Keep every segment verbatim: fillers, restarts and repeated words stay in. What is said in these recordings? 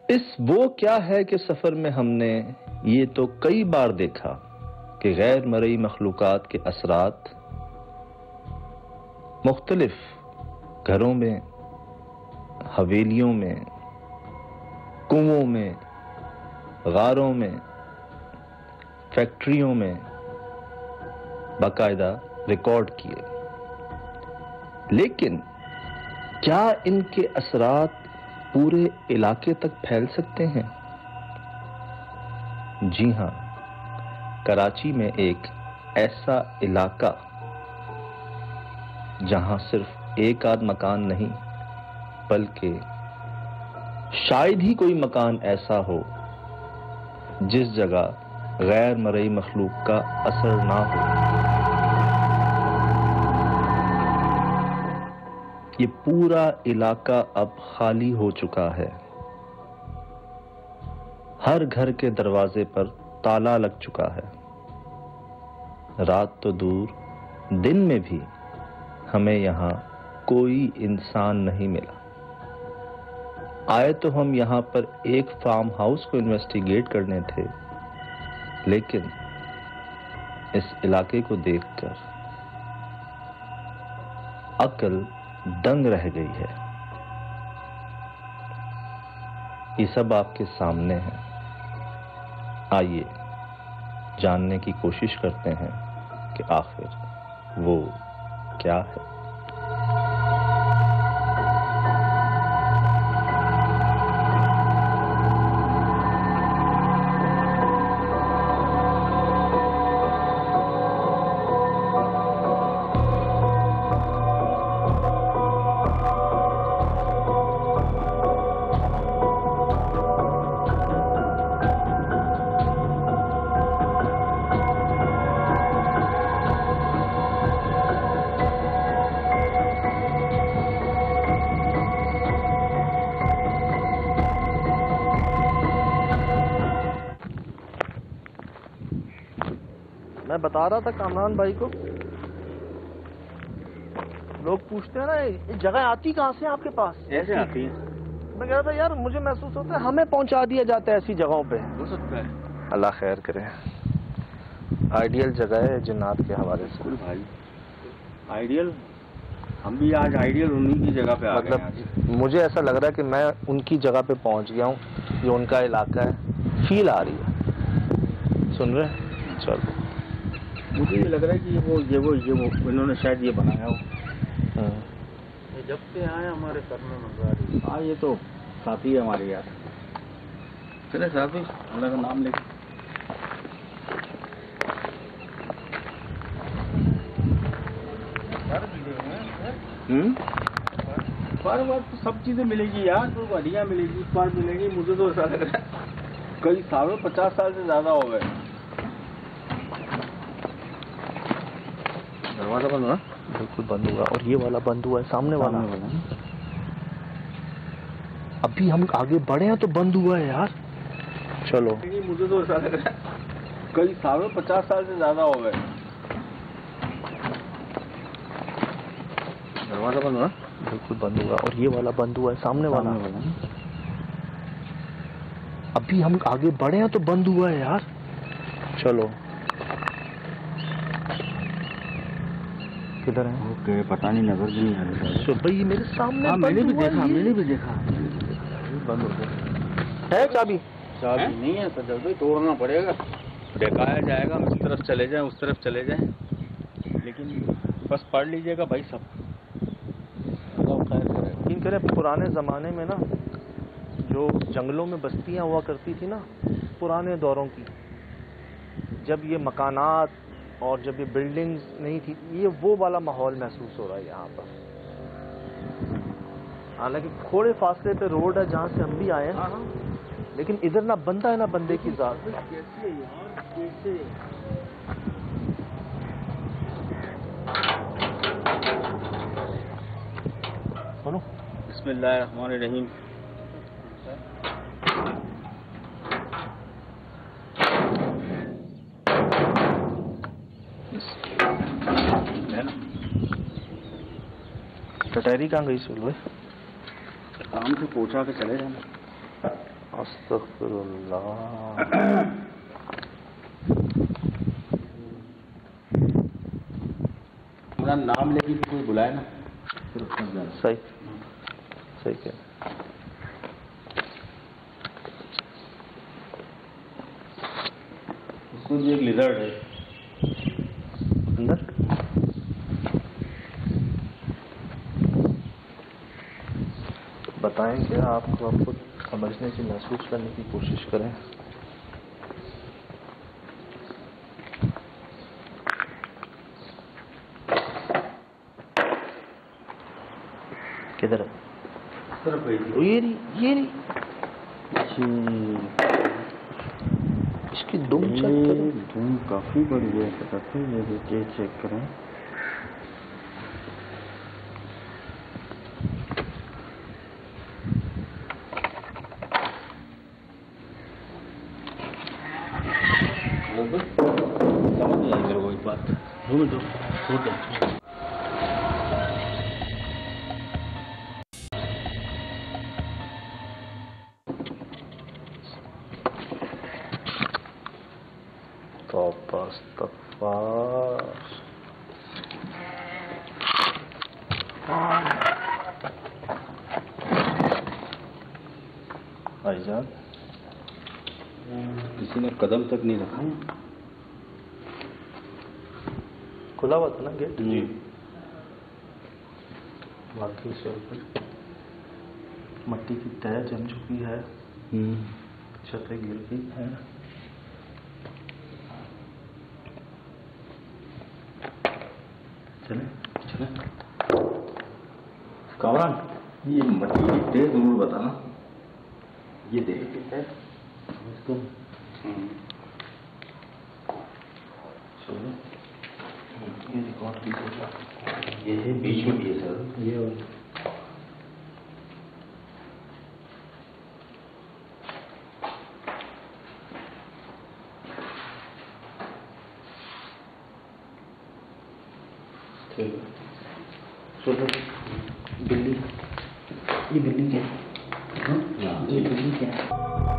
इस वो क्या है कि सफर में हमने ये तो कई बार देखा कि गैर मरई मखलूकात के असरात मुख्तलिफ घरों में, हवेलियों में, कुओं में, गारों में, फैक्ट्रियों में बाकायदा रिकॉर्ड किए। लेकिन क्या इनके असरात पूरे इलाके तक फैल सकते हैं? जी हां, कराची में एक ऐसा इलाका जहां सिर्फ एक आध मकान नहीं बल्कि शायद ही कोई मकान ऐसा हो जिस जगह गैर मरई मखलूक का असर ना हो। ये पूरा इलाका अब खाली हो चुका है। हर घर के दरवाजे पर ताला लग चुका है। रात तो दूर, दिन में भी हमें यहां कोई इंसान नहीं मिला। आए तो हम यहां पर एक फार्म हाउस को इन्वेस्टिगेट करने थे, लेकिन इस इलाके को देखकर अक्ल दंग रह गई है। ये सब आपके सामने है। आइए जानने की कोशिश करते हैं कि आखिर वो क्या है। मैं बता रहा था कामरान भाई को, लोग पूछते हैं ना ये जगह आती कहाँ से आपके पास? ऐसे आती है। मैं कह रहा था यार मुझे महसूस होता है हमें पहुंचा दिया जाता है ऐसी जगहों पे। हो सकता है। अल्लाह खैर करे। आइडियल जगह है जिन्नात के हवाले से। भाई आइडियल, हम भी आज आइडियल उन्हीं की जगह पे आ गए। मतलब मुझे ऐसा लग रहा है कि मैं उनकी जगह पे पहुंच गया हूँ, ये उनका इलाका है, फील आ रही है। सुन रहे? चलो, मुझे ये लग रहा है कि ये वो ये वो ये वो इन्होंने शायद ये बनाया हो। ये जब से आए हमारे सर में मजा आ रही। हाँ, ये तो साथी है हमारे यार। चले साथी, अल्लाह का नाम लेके। हम्म पर बार तो सब चीजें मिलेगी यार, तो बढ़िया मिलेगी, इस बार मिलेगी। मुझे तो ऐसा लग रहा है कई सालों, पचास साल से ज्यादा हो गए। दरवाजा बंद हुआ? बिल्कुल बंद हुआ। और ये वाला बंद हुआ है, सामने वाला। अभी हम आगे बढ़े हैं तो बंद हुआ है यार। चलो, मुझे तो ऐसा लग रहा है कई सालों, पचास साल से ज्यादा हो गए। दरवाजा बंद हुआ? बिल्कुल बंद हुआ। और ये वाला बंद हुआ है, सामने वाला। अभी हम आगे बढ़े हैं तो बंद हुआ है यार। चलो, किधर है? ओके, पता नहीं, नजर भी नहीं आ रही। तो भाई मेरे सामने। हाँ, मैंने भी देखा, मैंने भी देखा। बंद हो गया है। चाबी चाबी नहीं है सर, जल्दी तोड़ना पड़ेगा। दिखाया जाएगा, हम इस तरफ चले जाएं, उस तरफ चले जाएं, लेकिन बस पढ़ लीजिएगा भाई सब। यकीन करें, पुराने ज़माने में ना जो जंगलों में बस्तियां हुआ करती थी ना, पुराने दौरों की, जब ये मकानात और जब ये बिल्डिंग्स नहीं थी, ये वो वाला माहौल महसूस हो रहा है यहाँ पर। हालांकि थोड़े फासले पे रोड है जहाँ से हम भी आए हैं, लेकिन इधर ना बंदा है ना बंदे की जात। सुनो, बिस्मिल्लाहिर्रहमानिर्रहीम। टटहरी कहाँ गई सुल भाई? काम से पूछा के चले जाना। अस्तगफिरुल्लाह। मेरा नाम लेके कोई बुलाए ना। सही सही क्या उसको भी एक लिजर्ड है अंदर। बताएं क्या आपको, आपको समझने की, महसूस करने की कोशिश करें। किधर है? तरफ गई थी। ये रही, ये रही। इसकी दुम चेक करें। धूम काफी बड़ी है, बताते हैं ये देखिए, चेक करें। समझ नहीं आई मेरे को एक बात। दो मिनट छोड़ दो। तौबा इस्तग़फ़ार। भाईजान किसी ने कदम तक नहीं रखा। खुला हुआ था ना गेट? जी। बाकी से मट्टी की तह जम चुकी है, छतें गिर गई हैं। चले चले कामरान, ये मट्टी की तह जरूर बताना। ये देख कितना चलो ये रिकॉर्ड कीजिएगा। ये है बीच में भी है सर। ये ठीक है। चलो बिल्ली, ये बिल्ली क्या है? ये बिल्ली क्या है?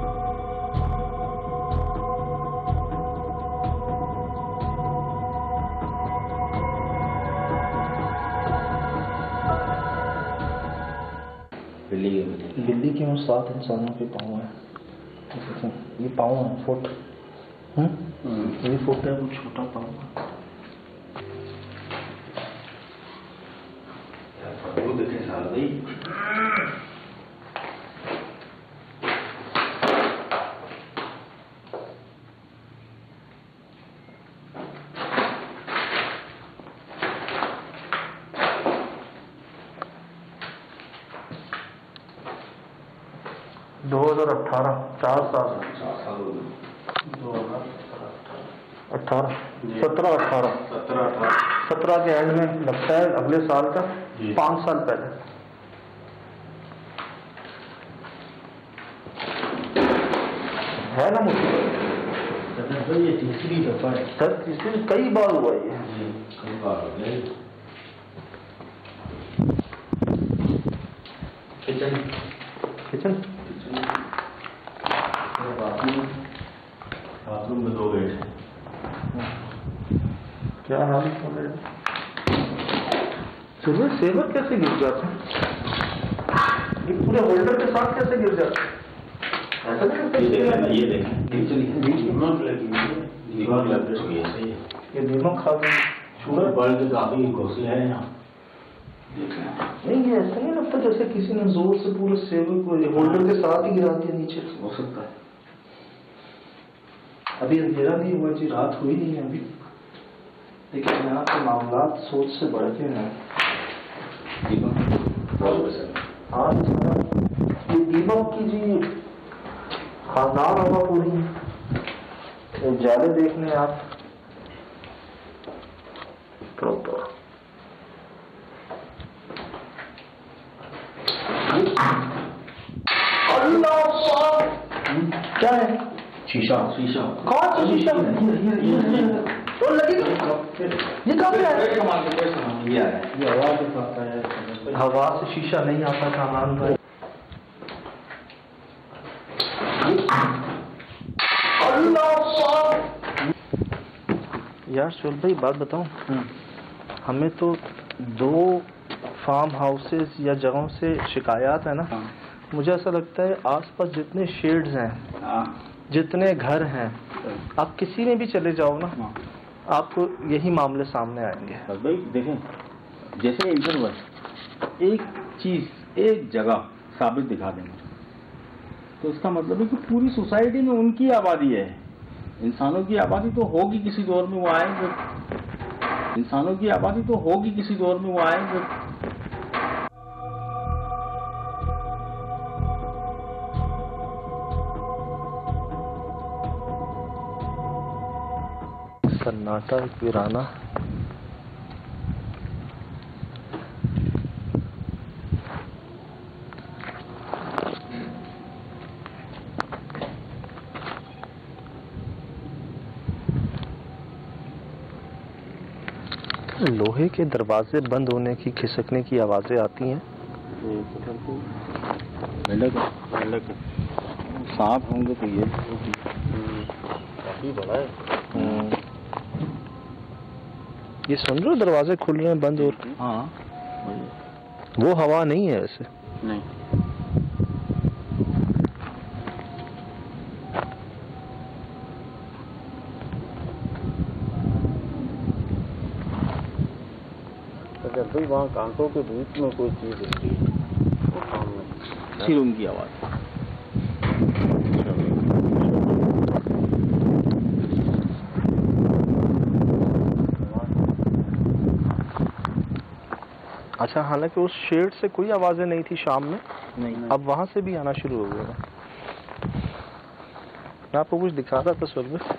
बिल्ली है। बिल्ली क्यों सात इंसानों के पाँव है? ये पाँव है, फुट। ये फुट है, वो छोटा पाँव है। वो देखे साल भाई। दो हजार अठारह, चार साल चार साल हो गए। दो हजार अठारह, सत्रह अठारह सत्रह अठारह सत्रह के एंड में लगता है, अगले साल का पाँच साल पहले। है ना मुझे ये तीसरी दफा है सर, तीसरी कई बार हुआ ये। कई बार हो गए। किचन किचन बाथरूम में दो बेड। क्या हाल है? सुबह सेवर कैसे गिर जाता है? ये पूरे होल्डर के साथ कैसे गिर जाता है? ऐसा नहीं होता? ये देखना, ये देखना दीमक लगी हुई है। दीमक लग चुकी है। सही है। ये दीमक खा गई। शुगर बल्ब काफी घोंसले हैं यहाँ। नहीं, ये ऐसा नहीं लगता जैसे किसी ने जोर से पूरे सेवर को होल्डर के साथ ही गिरा दिया नीचे? हो सकता है। अभी अंधेरा नहीं हुआ जी, रात हुई नहीं है अभी, लेकिन यहाँ के मामला सोच से बढ़ के हैं। हाँ, ये दीमक की जी खानदान होगा पूरी। जाले देखने आप प्रॉपर। अल्लाह क्या है? शीशा शीशा कौन सा शीशा? ये लगी ये कब है? ये आया, ये हवा से आता है। हवा से शीशा नहीं आता सामान का। यार सुहेल भाई बात बताऊं, हमें तो दो फार्म हाउसेस या जगहों से शिकायत है ना। हाँ। मुझे ऐसा लगता है आसपास जितने शेड्स हैं, हाँ। जितने घर हैं, आप किसी में भी चले जाओ ना, हाँ। आपको यही मामले सामने आएंगे। बस भाई देखें, जैसे इंटरवल एक चीज एक जगह साबित दिखा देंगे तो इसका मतलब है कि पूरी सोसाइटी में उनकी आबादी है। इंसानों की आबादी तो होगी किसी दौर में, वो आएंगे। इंसानों की आबादी तो होगी किसी दौर में, वो आएंगे। सन्नाटा एक वीराना। लोहे के दरवाजे बंद होने की खिसकने की आवाजें आती हैं। सांप होंगे तो ये काफी बड़ा है। ये सुन रहे हो, दरवाजे खुल रहे हैं, बंद हो रहे हैं। हाँ, वो हवा नहीं है ऐसे। नहीं, तो जब भी वहाँ कांटों के बीच में कोई चीज होती है वो सामने फिर उनकी आवाज। अच्छा, हालांकि उस शेड से कोई आवाजें नहीं थी शाम में, नहीं, अब वहां से भी आना शुरू हो गया। मैं आपको कुछ दिखा रहा था सुहेल भाई।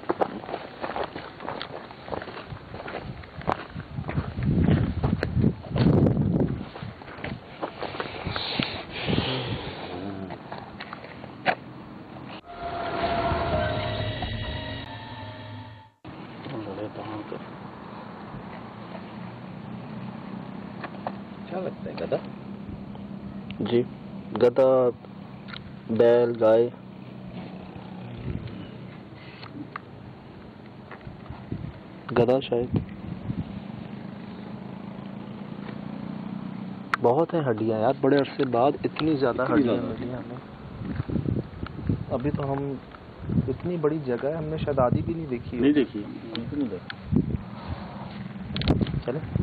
क्या लगता है गधा? जी, गधा, बैल, गाय। गधा शायद। बहुत है हड्डियां यार, बड़े अरसे बाद इतनी ज्यादा हड्डियां मिली हमें। अभी तो हम, इतनी बड़ी जगह है, हमने शायद आधी भी नहीं देखी। नहीं देखी, बिल्कुल नहीं देखी। चले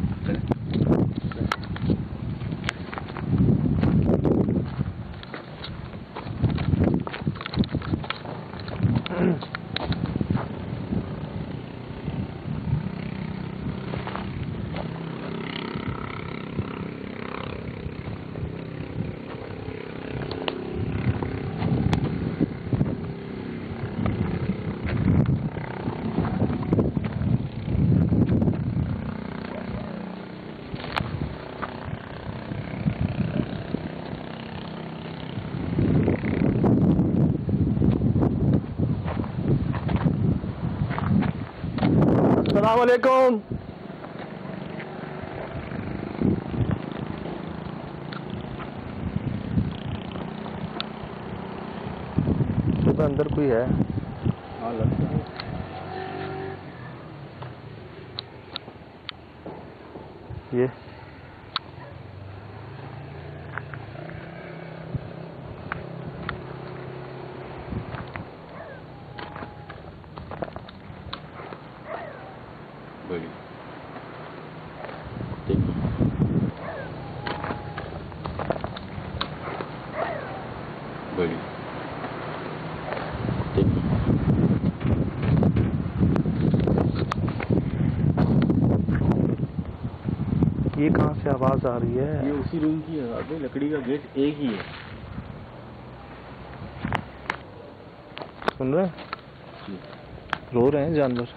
अस्सलाम वालेकुम। तो अंदर कोई है? हाँ लगता है। ये बड़ी बड़ी ये कहाँ से आवाज आ रही है? ये उसी रूम की है। अबे लकड़ी का गेट एक ही है। सुन रहे हैं? रो रहे हैं जानवर,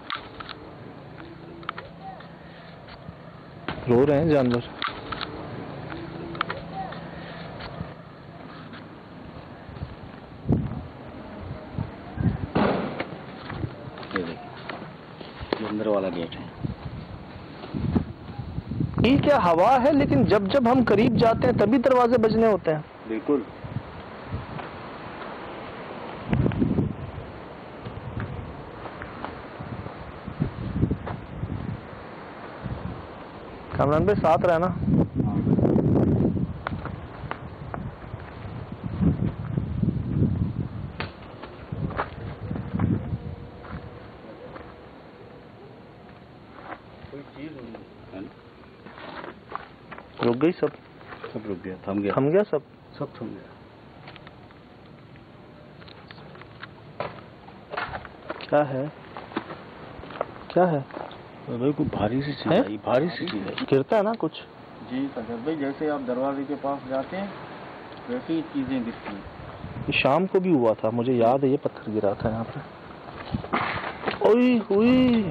रो रहे हैं जानवर। ये देखिए, ये अंदर वाला गेट है। ये क्या हवा है, लेकिन जब जब हम करीब जाते हैं तभी दरवाजे बजने होते हैं। बिल्कुल। कामरान भाई साथ रहना। कोई चीज है ना? रुक गई सब सब रुक गया, थम गया, थम गया सब सब थम गया। क्या है क्या है भाई कोई भारी सी चीज है? आई, भारी सी चीज है। गिरता है ना कुछ। जी सदर भाई, जैसे आप दरवाजे के पास जाते हैं वैसी ही चीजें दिखती हैं। ये शाम को भी हुआ था, मुझे याद है, ये पत्थर गिरा था यहाँ पे। ओई हुई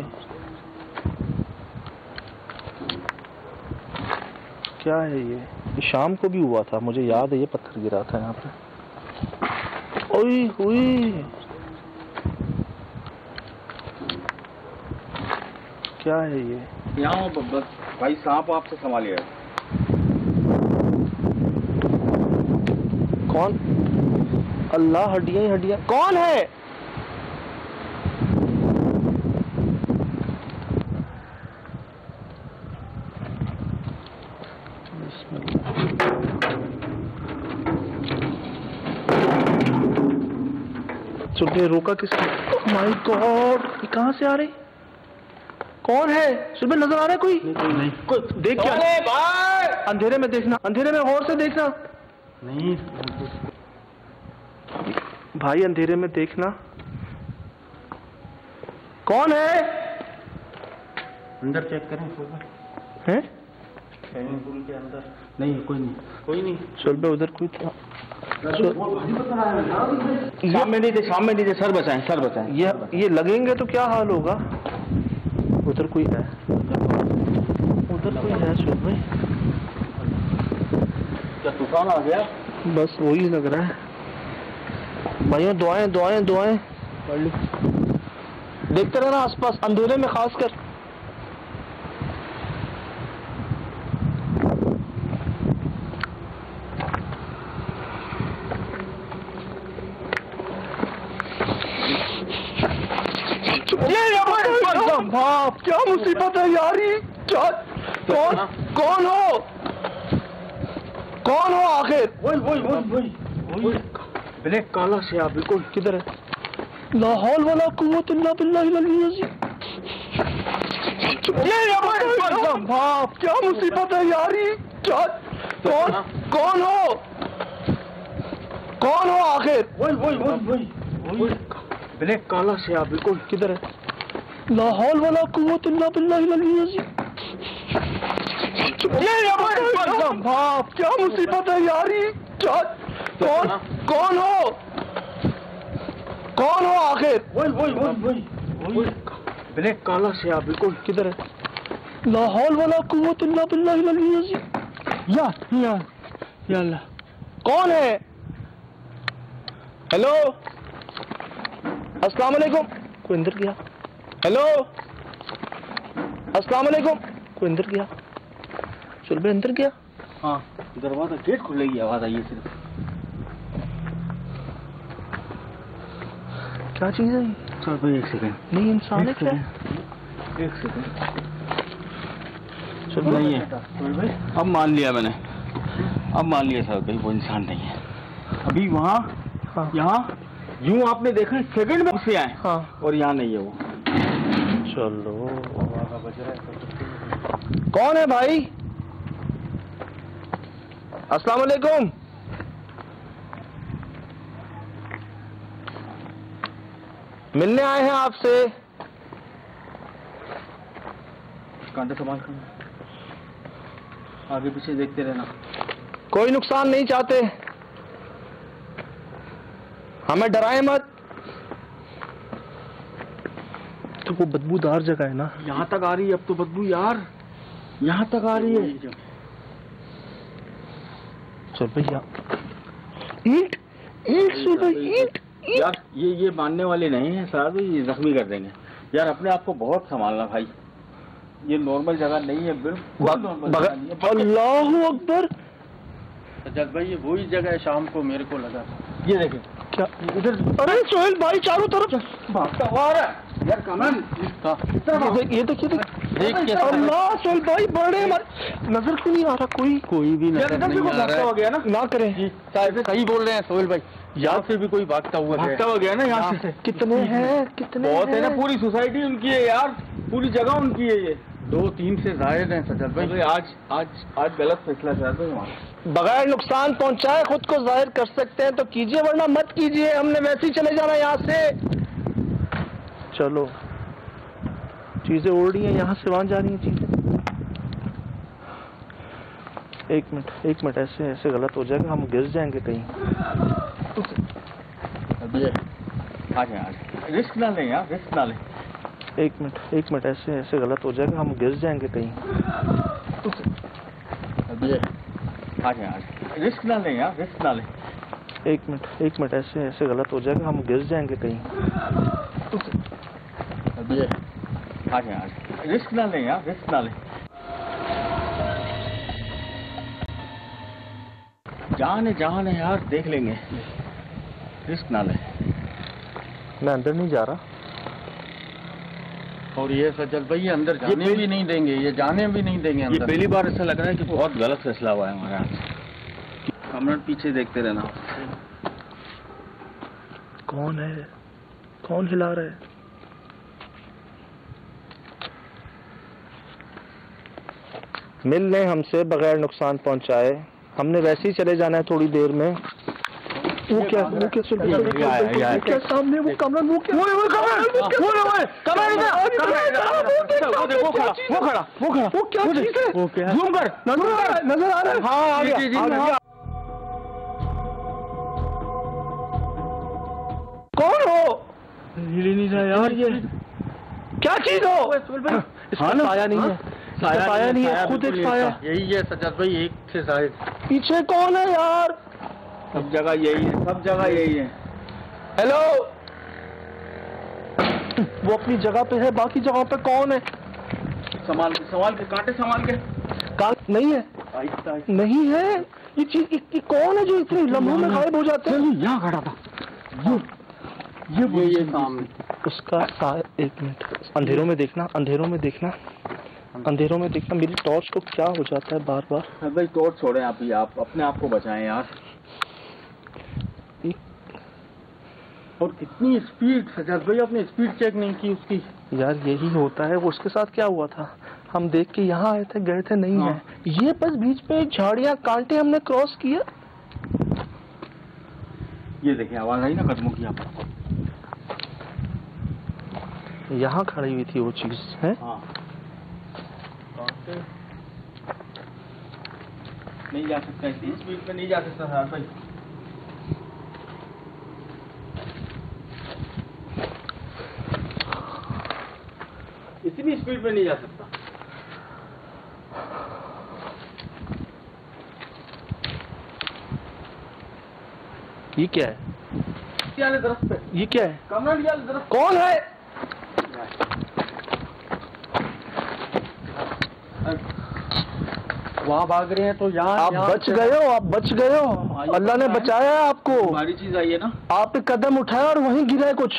क्या है ये ये शाम को भी हुआ था, मुझे याद है, ये पत्थर गिरा था यहाँ पे। ओई हुई क्या है ये? यहाँ बस भाई सांप आपसे संभालिए। कौन? अल्लाह, हड्डियां ही हड्डियां। कौन है? सुबह रोका किसने? माय गॉड, ये कहाँ से आ रही? कौन है? सुबह नजर आ रहा है कोई? नहीं, कोई देख क्या? भाई अंधेरे में देखना, अंधेरे में गौर से देखना। नहीं भाई अंधेरे में देखना। कौन है? अंदर चेक करें। हैं? स्विमिंग पूल के अंदर नहीं, कोई नहीं, कोई नहीं। सुबह उधर कोई था। शाम में नहीं थे, शाम में नहीं थे। सर बचाएं, सर बचाएं। ये ये लगेंगे तो क्या हाल होगा? उधर कोई है, उधर कोई है सुबह भाई। क्या तूफान आ गया? बस वही लग रहा है। भाइयों दुआएं दुआएं दुआएं पढ़ ली। देखते रहना आसपास, अंधेरे में खासकर। बाप, क्या मुसीबत है यार ये? क्या? कौन कौन हो? कौन हो आखिर? वही वही वही वही ब्लैक काला से आप बिल्कुल। किधर है? ला हौल वला कुव्वत इल्ला बिल्लाहिल अलील अज़ीम। बाप, क्या मुसीबत है यार ये? क्या? कौन कौन हो? कौन हो आखिर? वही वही वही वही ब्लैक काला से आप बिल्कुल। किधर है? ला हौल वला कुव्वत इल्ला बिल्लाहिल अलील अज़ीम। बाप, क्या मुसीबत है यार ये? क्या? कौन कौन हो? कौन हो आखिर? वही वही वही वही ब्लैक काला से आप बिल्कुल। किधर है? ला हौल वला कुव्वत इल्ला बिल्लाहिल अलील अज़ीम। या या या अल्लाह। कौन है? हेलो, अस्सलाम वालेकुम। कोई अंदर गया? हेलो, अस्सलाम वालेकुम। कोई अंदर गया? सुलभे अंदर गया? हाँ, दरवाजा गेट खुलेगी, आवाज आई है सिर्फ। क्या चीज है? चल भाई एक सेकंड। नहीं इंसान है क्या? एक सेकंड। सुलभे नहीं है। अब मान लिया मैंने, अब मान लिया सर भाई वो इंसान नहीं है। अभी वहाँ हाँ। यहाँ यूं आपने देखा सेकंड में से आए हाँ। और यहाँ नहीं है वो। चलो, कौन है भाई? अस्सलाम वालेकुम। मिलने आए हैं आपसे। कांटे संभाल कर आगे पीछे देखते रहना। कोई नुकसान नहीं चाहते, हमें डराए मत। तो वो बदबूदार जगह है ना। यहाँ तक आ रही है अब तो बदबू यार, यहाँ तक आ रही है। चल भैया, ईंट ईंट सुन ईंट यार, ये ये मानने वाले नहीं है साहब, ये जख्मी कर देंगे यार। अपने आप को बहुत संभालना भाई, ये नॉर्मल जगह नहीं है, बिल्कुल नॉर्मल जगह नहीं है। अल्लाहु अकबर। सज्जाद भाई ये वही जगह है, शाम को मेरे को लगा। ये देखें क्या इधर? अरे सोहेल भाई चारों तरफ भागता हुआ आ रहा है। यार कामरान ये देखिए देखिए अल्लाह सोहेल भाई बड़े नजर क्यों नहीं आ रहा? कोई कोई भी नजर नहीं आ रहा हो गया ना ना करें सही बोल रहे हैं सोहेल भाई, यहाँ से भी कोई भागता हुआ भागता हो गया ना यहाँ से। कितने हैं कितने बहुत है ना, पूरी सोसाइटी उनकी है यार, पूरी जगह उनकी है ये। दो तीन से जायद हैं सजल भाई। आज आज आज गलत फैसला कर दो वहाँ। बगैर नुकसान पहुंचाए खुद को जाहिर कर सकते हैं तो कीजिए, वरना मत कीजिए। हमने वैसे ही चले जाना यहाँ से। चलो चीजें उड़ रही हैं, यहाँ से वहां जा रही हैं चीजें। एक मिनट एक मिनट, ऐसे ऐसे गलत हो जाएगा, हम गिर जाएंगे कहीं। अभी आ जाए आज, रिस्क ना लें यार, रिस्क ना लें। एक मिनट एक मिनट, ऐसे ऐसे गलत हो जाएगा, हम गिर जाएंगे कहीं। अभी आ जाए आज, रिस्क ना लें यार, रिस्क ना लें। एक मिनट एक मिनट, ऐसे ऐसे गलत हो जाएगा, हम गिर जाएंगे कहीं। अभी आ जाए आज, रिस्क ना लें यार, रिस्क ना लें। जान है जान है यार, देख लेंगे, रिस्क ना लें। मैं अंदर नहीं जा रहा। और ये सजल भाई ये अंदर जाने भी नहीं देंगे, ये जाने भी नहीं देंगे अंदर। ये पहली बार ऐसा लग रहा है कि बहुत गलत फैसला हुआ है हमारे यहाँ। हम लोग पीछे देखते रहना। कौन है? कौन हिला रहा है? मिल लें हमसे बगैर नुकसान पहुंचाए, हमने वैसे ही चले जाना है थोड़ी देर में। वो क्या वो क्या सुन क्या सामने वो कमरा वो क्या वो वो कमरा वो वो कमरा वो देखो खड़ा वो खड़ा वो खड़ा वो क्या चीज है? वो क्या जूम कर नजर नजर आ रहा है। हाँ आ गया। कौन हो? हिल नहीं रहा यार, ये क्या चीज हो? इसका साया नहीं है, साया नहीं है, खुद एक साया। यही है सजल भाई, एक से शायद। पीछे कौन है यार? सब जगह यही है, सब जगह यही है। हेलो, वो अपनी जगह पे है, बाकी जगहों पे कौन है? संभाल के संभाल के, कांटे संभाल के। कांटे नहीं है, आहिस्ता नहीं है। ये चीज ये कौन है जो इतने लम्हों में गायब हो जाते हैं? यहाँ खड़ा था ये ये ये सामने उसका साया। एक मिनट, अंधेरों में देखना, अंधेरों में देखना, अंधेरों में देखना। मेरी टॉर्च को क्या हो जाता है बार बार? हाँ भाई टॉर्च छोड़ें आप ही, आप अपने आप को बचाएं यार। और कितनी स्पीड सजल भाई, आपने स्पीड चेक नहीं की उसकी। यार यही होता है, वो उसके साथ क्या हुआ था? हम देख के यहाँ आए थे, गए थे, नहीं हाँ। है ये बस बीच पे झाड़ियाँ कांटे हमने क्रॉस किया। ये देखिए आवाज आई ना कदमों की। आप यहाँ खड़ी हुई थी वो चीज है। हाँ। नहीं जा सकता, इतनी स्पीड में नहीं जा सकता सर भाई। इतनी स्पीड में नहीं जा सकता। ये क्या है? वाले दरख्त पे। ये क्या है? कमरा वाले दरख्त। कौन है? वहाँ भाग रहे हैं तो यहाँ आप बच गए हो, आप बच गए हो, अल्लाह ने बचाया है आपको। बड़ी चीज आई है ना। आप एक कदम उठाया और वहीं गिरा कुछ।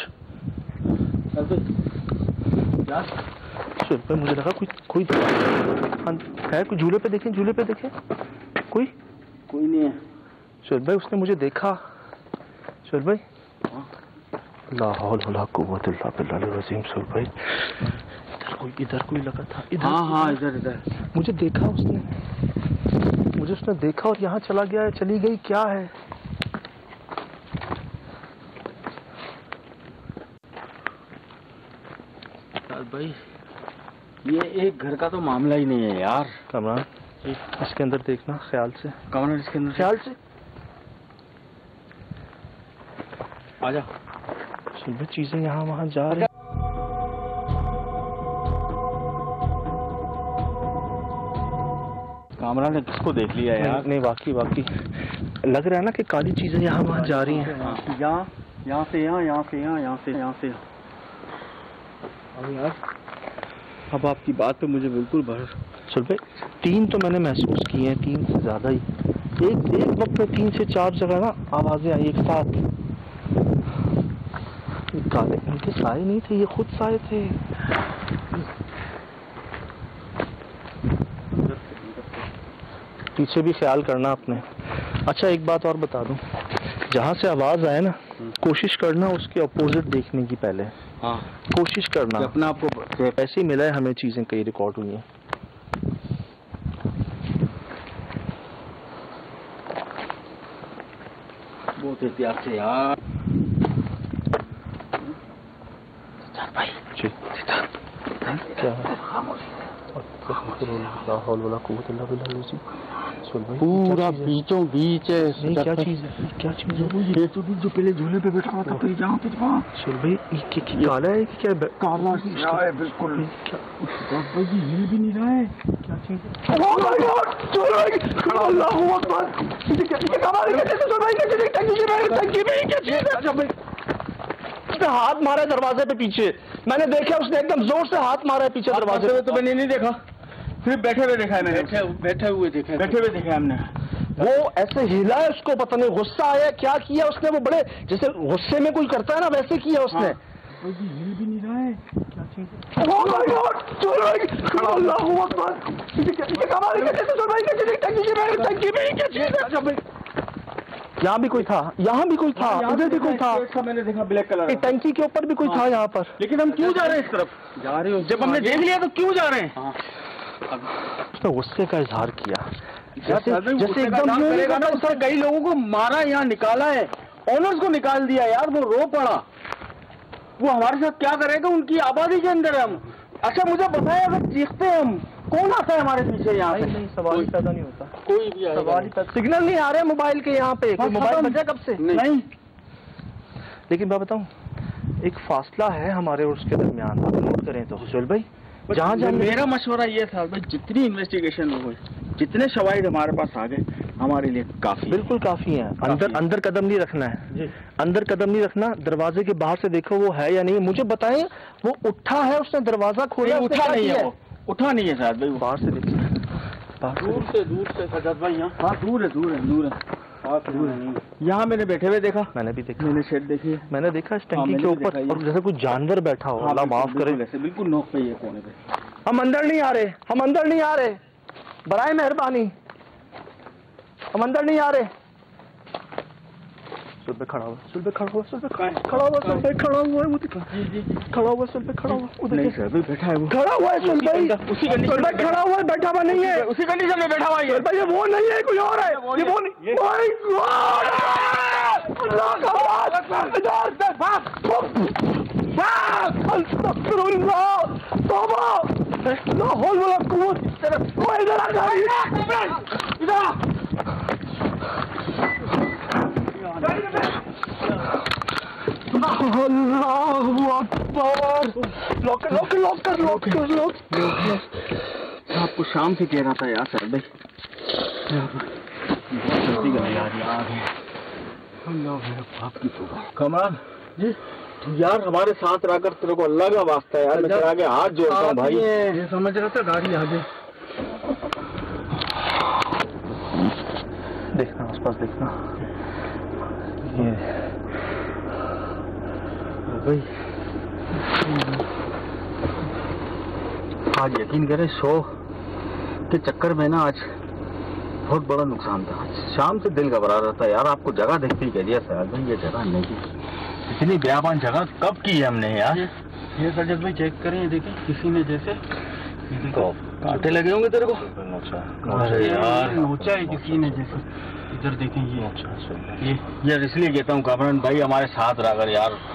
पे मुझे लगा कोई कोई है, कोई झूले पे देखें, झूले पे देखें, कोई कोई नहीं है। शोर भाई उसने मुझे देखा। शोर भाई ला हौल वला कुव्वत इल्ला बिल्लाहिल अज़ीम। शोर भाई इधर कोई इधर कोई लगा था, इधर। हाँ हाँ इधर इधर मुझे देखा उसने, मुझे उसने देखा और यहाँ चला गया है, चली गई, क्या है? भाई ये एक घर का तो मामला ही नहीं है यार। कमरान इसके अंदर देखना ख्याल से। कमरान इसके अंदर ख्याल से आजा। सुबह चीजें यहाँ वहाँ जा रही। कामरान ने किसको देख लिया यार? नहीं, नहीं वाकई वाकई लग रहा है ना कि काली चीजें यहाँ वहाँ जा रही हैं। यहाँ यहाँ से यहाँ, यहाँ से यहाँ, यहाँ से यहाँ से। अब यार अब आपकी बात पे मुझे बिल्कुल भरोसा। सुबह तीन तो मैंने महसूस किए हैं, तीन से ज्यादा ही। एक एक वक्त में तीन से चार जगह ना आवाजें आई एक साथ। काले इनके साए नहीं थे, ये खुद साए थे। पीछे भी ख्याल करना आपने। अच्छा एक बात और बता दूं, जहाँ से आवाज आए ना कोशिश करना उसके अपोजिट देखने की पहले। हाँ कोशिश करना अपना आपको ऐसे ही मिला है हमें, चीजें कई रिकॉर्ड हुई हैं। बहुत एहतियात से यार। भाई जी क्या है? पूरा बीचों बीच है। क्या चीज है? क्या चीज है? ये तो जो पहले झूले पे बैठा हुआ था, फिर जहाँ पे वहाँ सुन भाई, ये काला है कि क्या? काला है बिल्कुल। भाई जी हिल भी नहीं रहा है। क्या चीज है? उसने हाथ मारा है दरवाजे पे पीछे, मैंने देखा उसने एकदम जोर से हाथ मारा है पीछे दरवाजे पे। तो मैंने नहीं देखा, फिर बैठे हुए देखा है मैंने। बैठे बैठे हुए देखा बैठे हुए देखा हमने। वो ऐसे हिला है, उसको पता नहीं गुस्सा आया क्या किया उसने, वो बड़े जैसे गुस्से में कोई करता है ना वैसे किया उसने। भाई जी हिल भी नहीं रहा है। क्या चीज है? यहाँ भी कोई था, यहाँ भी कोई था, उधर भी कोई था। मैंने देखा ब्लैक कलर टंकी के ऊपर भी कोई था यहाँ पर। लेकिन हम क्यों जा रहे हैं इस तरफ? जा रहे हो? जब हमने देख लिया तो क्यों जा रहे हैं? उसने गुस्से का इजहार किया, जैसे जैसे एकदम करेगा ना। उसने कई लोगों को मारा, यहाँ निकाला है, ऑनर्स को निकाल दिया यार। वो रो पड़ा, वो हमारे साथ क्या करेगा? उनकी आबादी के अंदर है हम। अच्छा मुझे बताया, अगर चीखते हैं हम, कौन आता है हमारे पीछे? यहाँ पे नहीं सवाल ही पैदा नहीं होता, कोई भी सवाल ही पैदा। सिग्नल नहीं आ रहे मोबाइल के यहाँ पे, मोबाइल बजा कब से? नहीं। लेकिन मैं बताऊं, एक फासला है हमारे और उसके दरमियान, आप नोट करें तो सुहेल भाई, जहाँ जहाँ मेरा मशवरा ये था भाई, जितनी इन्वेस्टिगेशन हुई, जितने शवाहिद हमारे पास आ गए, हमारे लिए काफी। बिल्कुल काफी है। अंदर अंदर कदम नहीं रखना है, अंदर कदम नहीं रखना। दरवाजे के बाहर से देखो वो है या नहीं, मुझे बताएं। वो उठा है, उसने दरवाजा खोला? उठा नहीं है, वो उठा नहीं है शायद भाई। बाहर से देखो, दूर से दूर से सजाद भाई यहाँ। हाँ दूर है, दूर है, दूर है, दूर है। यहाँ मैंने बैठे हुए देखा, मैंने भी देखा, मैंने शेड देखी, मैंने देखा इस टंकी के ऊपर, और जैसे कोई जानवर बैठा हो। अल्लाह माफ करे, ऐसे बिल्कुल नोक पे ही है कोने पे। हम अंदर नहीं आ रहे, हम अंदर नहीं आ रहे, बराए मेहरबानी हम अंदर नहीं आ रहे। सुल पे खड़ा हुआ, सुल पे खड़ा हुआ, सुल पे खड़ा हुआ, सुल पे खड़ा हुआ है, वो खड़ा हुआ, सुल पे खड़ा हुआ, उधर बैठा है वो, खड़ा हुआ है सुल भाई, उसी कंडीशन में खड़ा हुआ है, बैठा हुआ नहीं है, उसी कंडीशन में बैठा हुआ है भाई। ये वो नहीं है, कोई और है, ये वो नहीं। माय गॉड, अल्लाह का वास्ता, इधर से भाग भाग, अस्तगफिरुल्लाह, तौबा, ला हौल वला कुव्वत। वो इधर आ जा, इधर अल्लाहु अकबर। लॉक कर, लॉक कर, लॉक कर, लॉक कर, लॉक। आपको शाम से कह रहा था यार सर भाई, बहुत जल्दी कर यार यार। अल्लाह मेरे बाप की तौबा। कमरान जी, तू यार हमारे साथ रहकर, तेरे को अल्लाह का वास्ता है यार, मैं तेरे आगे हाथ जोड़ता हूँ भाई। ये समझ रहा था गाड़ी आगे। देखना आसपास देखना, ये भाई आज यकीन करें, शो के चक्कर में ना आज बहुत बड़ा नुकसान था। शाम से दिल घबरा रहा था यार, आपको जगह देखते ही कह दिया सयाल भाई ये जगह नहीं, इतनी बेयाबान जगह कब की है हमने यार। ये सजद भाई चेक करें, देखें किसी ने जैसे कांटे लगे होंगे तेरे को। अरे यार नोचा है किसी ने जैसे, इधर देखें ये। ये यार इसलिए कहता हूँ कामरान भाई हमारे साथ रहकर यार